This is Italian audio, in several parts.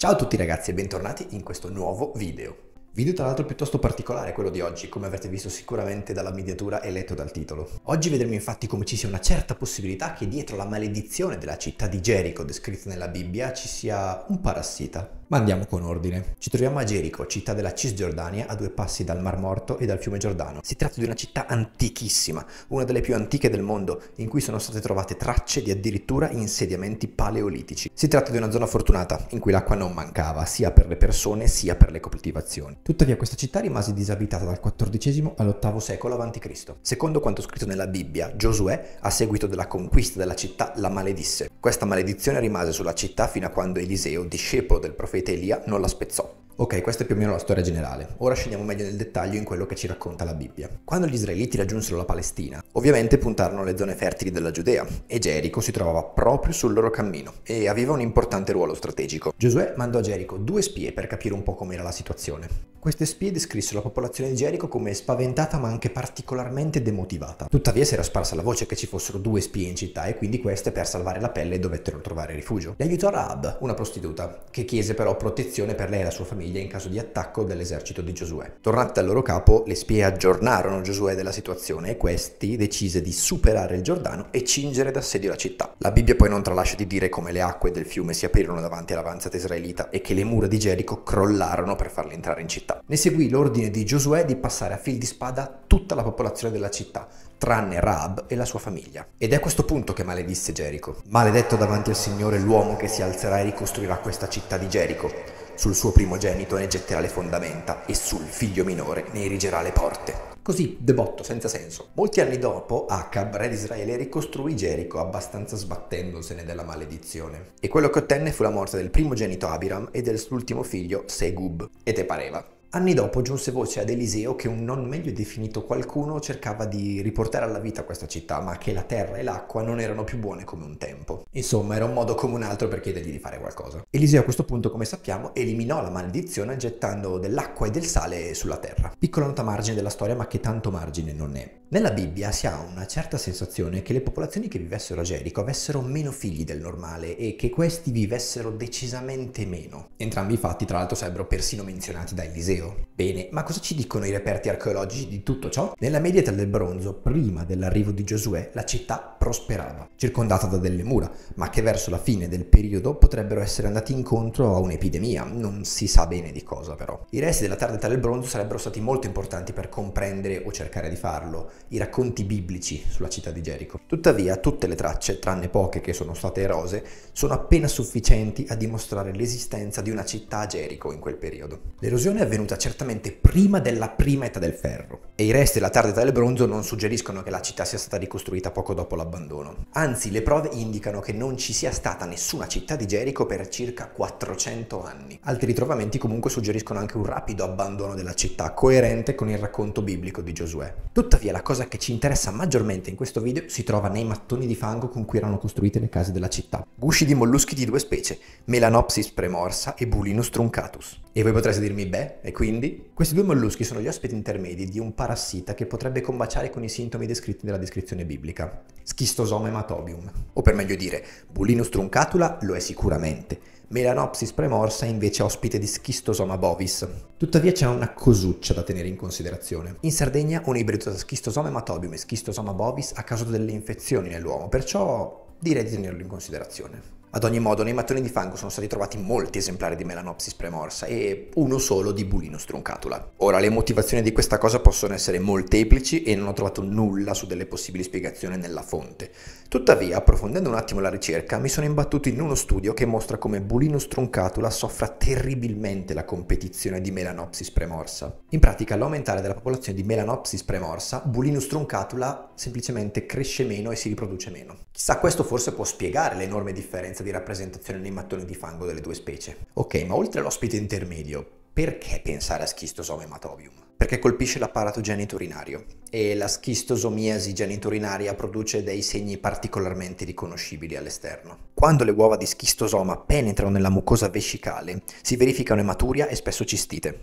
Ciao a tutti ragazzi e bentornati in questo nuovo video. Video tra l'altro piuttosto particolare quello di oggi, come avrete visto sicuramente dalla mediatura e letto dal titolo. Oggi vedremo infatti come ci sia una certa possibilità che dietro la maledizione della città di Gerico descritta nella Bibbia ci sia un parassita. Ma andiamo con ordine. Ci troviamo a Gerico, città della Cisgiordania, a 2 passi dal Mar Morto e dal fiume Giordano. Si tratta di una città antichissima, una delle più antiche del mondo, in cui sono state trovate tracce di addirittura insediamenti paleolitici. Si tratta di una zona fortunata, in cui l'acqua non mancava, sia per le persone sia per le coltivazioni. Tuttavia questa città rimase disabitata dal XIV all'VIII secolo a.C. Secondo quanto scritto nella Bibbia, Giosuè, a seguito della conquista della città, la maledisse. Questa maledizione rimase sulla città fino a quando Eliseo, discepolo del profeta Elia, non la spezzò. Ok, questa è più o meno la storia generale. Ora scendiamo meglio nel dettaglio in quello che ci racconta la Bibbia. Quando gli israeliti raggiunsero la Palestina, ovviamente puntarono alle zone fertili della Giudea e Gerico si trovava proprio sul loro cammino e aveva un importante ruolo strategico. Giosuè mandò a Gerico 2 spie per capire un po' com'era la situazione. Queste spie descrissero la popolazione di Gerico come spaventata ma anche particolarmente demotivata. Tuttavia si era sparsa la voce che ci fossero 2 spie in città e quindi queste per salvare la pelle dovettero trovare rifugio. Le aiutò Rahab, una prostituta, che chiese però protezione per lei e la sua famiglia in caso di attacco dell'esercito di Giosuè. Tornate dal loro capo, le spie aggiornarono Giosuè della situazione e questi decise di superare il Giordano e cingere d'assedio la città. La Bibbia poi non tralascia di dire come le acque del fiume si aprirono davanti all'avanzata israelita e che le mura di Gerico crollarono per farli entrare in città. Ne seguì l'ordine di Giosuè di passare a fil di spada tutta la popolazione della città, tranne Rahab e la sua famiglia. Ed è a questo punto che maledisse Gerico. Maledetto davanti al Signore l'uomo che si alzerà e ricostruirà questa città di Gerico. Sul suo primogenito ne getterà le fondamenta e sul figlio minore ne erigerà le porte. Così, de botto, senza senso. Molti anni dopo, Acab, re di Israele, ricostruì Gerico, abbastanza sbattendosene della maledizione. E quello che ottenne fu la morte del primogenito Abiram e dell'ultimo figlio Segub. E te pareva? Anni dopo giunse voce ad Eliseo che un non meglio definito qualcuno cercava di riportare alla vita questa città, ma che la terra e l'acqua non erano più buone come un tempo. Insomma, era un modo come un altro per chiedergli di fare qualcosa. Eliseo a questo punto, come sappiamo, eliminò la maledizione gettando dell'acqua e del sale sulla terra. Piccola nota margine della storia, ma che tanto margine non è. Nella Bibbia si ha una certa sensazione che le popolazioni che vivessero a Gerico avessero meno figli del normale e che questi vivessero decisamente meno. Entrambi i fatti, tra l'altro, sarebbero persino menzionati da Eliseo. Bene, ma cosa ci dicono i reperti archeologici di tutto ciò? Nella media età del bronzo, prima dell'arrivo di Giosuè, la città prosperava, circondata da delle mura, ma che verso la fine del periodo potrebbero essere andati incontro a un'epidemia, non si sa bene di cosa però. I resti della tarda età del bronzo sarebbero stati molto importanti per comprendere o cercare di farlo i racconti biblici sulla città di Gerico. Tuttavia, tutte le tracce, tranne poche che sono state erose, sono appena sufficienti a dimostrare l'esistenza di una città a Gerico in quel periodo. L'erosione è avvenuta certamente prima della prima età del ferro e i resti della tarda età del bronzo non suggeriscono che la città sia stata ricostruita poco dopo l'abbandono. Anzi, le prove indicano che non ci sia stata nessuna città di Gerico per circa 400 anni. Altri ritrovamenti comunque suggeriscono anche un rapido abbandono della città, coerente con il racconto biblico di Giosuè. Tuttavia, la cosa che ci interessa maggiormente in questo video si trova nei mattoni di fango con cui erano costruite le case della città. Gusci di molluschi di 2 specie, Melanopsis premorsa e Bulinus truncatus. E voi potreste dirmi, beh, e quindi? Questi 2 molluschi sono gli ospiti intermedi di un parassita che potrebbe combaciare con i sintomi descritti nella descrizione biblica. Schistosoma hematobium. O per meglio dire, Bulinus truncatula lo è sicuramente. Melanopsis premorsa è invece ospite di Schistosoma bovis. Tuttavia c'è una cosuccia da tenere in considerazione. In Sardegna un ibrido tra Schistosoma hematobium e Schistosoma bovis ha causato delle infezioni nell'uomo, perciò direi di tenerlo in considerazione. Ad ogni modo, nei mattoni di fango sono stati trovati molti esemplari di Melanopsis premorsa e uno solo di Bulinus truncatula. Ora, le motivazioni di questa cosa possono essere molteplici e non ho trovato nulla su delle possibili spiegazioni nella fonte. Tuttavia, approfondendo un attimo la ricerca, mi sono imbattuto in uno studio che mostra come Bulinus truncatula soffra terribilmente la competizione di Melanopsis premorsa. In pratica, all'aumentare della popolazione di Melanopsis premorsa, Bulinus truncatula semplicemente cresce meno e si riproduce meno. Chissà, questo forse può spiegare l'enorme differenza di rappresentazione nei mattoni di fango delle 2 specie. Ok, ma oltre all'ospite intermedio, perché pensare a Schistosoma hematobium? Perché colpisce l'apparato genitourinario e la schistosomiasi genitourinaria produce dei segni particolarmente riconoscibili all'esterno. Quando le uova di schistosoma penetrano nella mucosa vescicale, si verificano ematuria e spesso cistite.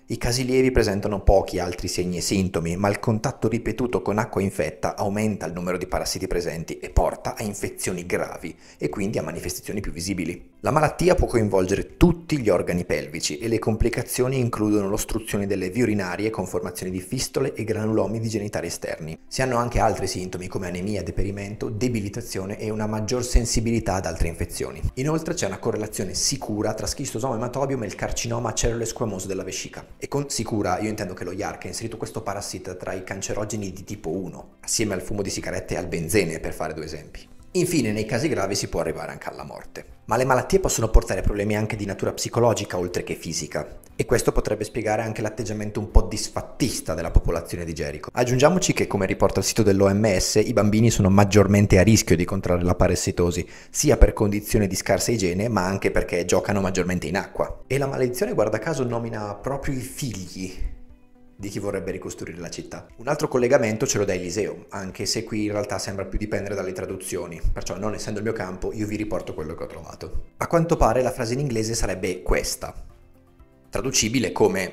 I casi lievi presentano pochi altri segni e sintomi, ma il contatto ripetuto con acqua infetta aumenta il numero di parassiti presenti e porta a infezioni gravi e quindi a manifestazioni più visibili. La malattia può coinvolgere tutti gli organi pelvici e le complicazioni includono l'ostruzione delle vie urinarie con formazione di fistole e granulomi di genitali esterni. Si hanno anche altri sintomi come anemia, deperimento, debilitazione e una maggior sensibilità ad altre infezioni. Inoltre c'è una correlazione sicura tra schistosoma hematobium e il carcinoma a cellule squamose della vescica. E con sicura io intendo che lo IARC ha inserito questo parassita tra i cancerogeni di tipo 1, assieme al fumo di sigarette e al benzene, per fare due esempi. Infine, nei casi gravi si può arrivare anche alla morte. Ma le malattie possono portare problemi anche di natura psicologica oltre che fisica. E questo potrebbe spiegare anche l'atteggiamento un po' disfattista della popolazione di Gerico. Aggiungiamoci che, come riporta il sito dell'OMS, i bambini sono maggiormente a rischio di contrarre la parassitosi, sia per condizioni di scarsa igiene, ma anche perché giocano maggiormente in acqua. E la maledizione, guarda caso, nomina proprio i figli di chi vorrebbe ricostruire la città. Un altro collegamento ce lo dà Eliseo, anche se qui in realtà sembra più dipendere dalle traduzioni, perciò non essendo il mio campo io vi riporto quello che ho trovato. A quanto pare la frase in inglese sarebbe questa, traducibile come: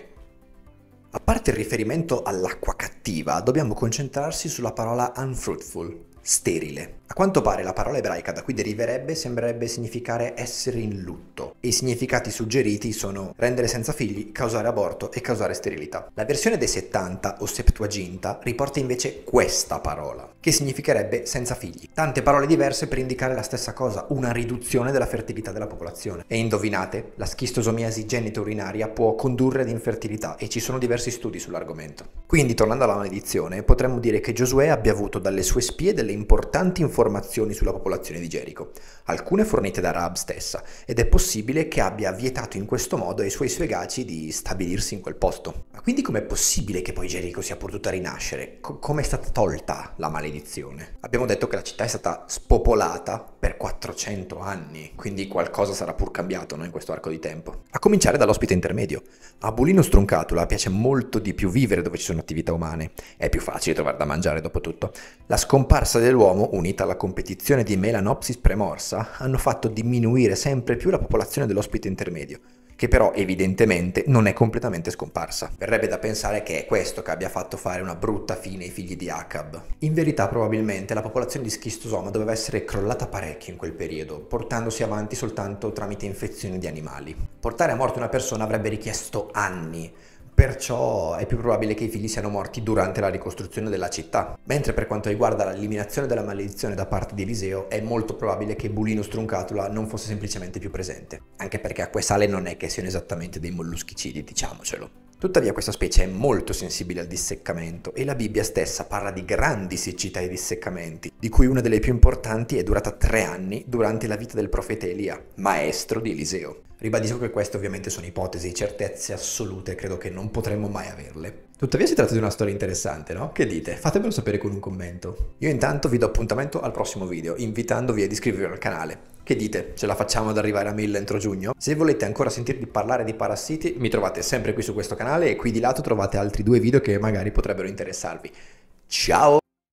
a parte il riferimento all'acqua cattiva, dobbiamo concentrarsi sulla parola unfruitful, sterile. A quanto pare la parola ebraica da cui deriverebbe sembrerebbe significare essere in lutto, e i significati suggeriti sono rendere senza figli, causare aborto e causare sterilità. La versione dei 70 o Septuaginta riporta invece questa parola, che significherebbe senza figli. Tante parole diverse per indicare la stessa cosa, una riduzione della fertilità della popolazione. E indovinate, la schistosomiasi genito-urinaria può condurre ad infertilità e ci sono diversi studi sull'argomento. Quindi, tornando alla maledizione, potremmo dire che Giosuè abbia avuto dalle sue spie delle importanti informazioni sulla popolazione di Gerico, alcune fornite da Rahab stessa, ed è possibile che abbia vietato in questo modo ai suoi seguaci di stabilirsi in quel posto. Ma quindi com'è possibile che poi Gerico sia potuta rinascere? Come è stata tolta la maledizione? Abbiamo detto che la città è stata spopolata per 400 anni, quindi qualcosa sarà pur cambiato, no, in questo arco di tempo. A cominciare dall'ospite intermedio. A Bulino Struncatula piace molto di più vivere dove ci sono attività umane. È più facile trovare da mangiare dopo tutto. La scomparsa dell'uomo, unita alla competizione di Melanopsis premorsa, hanno fatto diminuire sempre più la popolazione dell'ospite intermedio, che però evidentemente non è completamente scomparsa. Verrebbe da pensare che è questo che abbia fatto fare una brutta fine ai figli di Acab. In verità probabilmente la popolazione di schistosoma doveva essere crollata parecchio in quel periodo, portandosi avanti soltanto tramite infezioni di animali. Portare a morte una persona avrebbe richiesto anni, perciò è più probabile che i figli siano morti durante la ricostruzione della città. Mentre per quanto riguarda l'eliminazione della maledizione da parte di Eliseo, è molto probabile che Bulino Struncatula non fosse semplicemente più presente, anche perché acque sale non è che siano esattamente dei molluschicidi, diciamocelo. Tuttavia questa specie è molto sensibile al disseccamento e la Bibbia stessa parla di grandi siccità e disseccamenti, di cui una delle più importanti è durata 3 anni durante la vita del profeta Elia, maestro di Eliseo. Ribadisco che queste ovviamente sono ipotesi, certezze assolute, credo che non potremmo mai averle. Tuttavia si tratta di una storia interessante, no? Che dite? Fatemelo sapere con un commento. Io intanto vi do appuntamento al prossimo video, invitandovi ad iscrivervi al canale. Che dite? Ce la facciamo ad arrivare a 1000 entro giugno? Se volete ancora sentirvi parlare di parassiti, mi trovate sempre qui su questo canale e qui di lato trovate altri 2 video che magari potrebbero interessarvi. Ciao!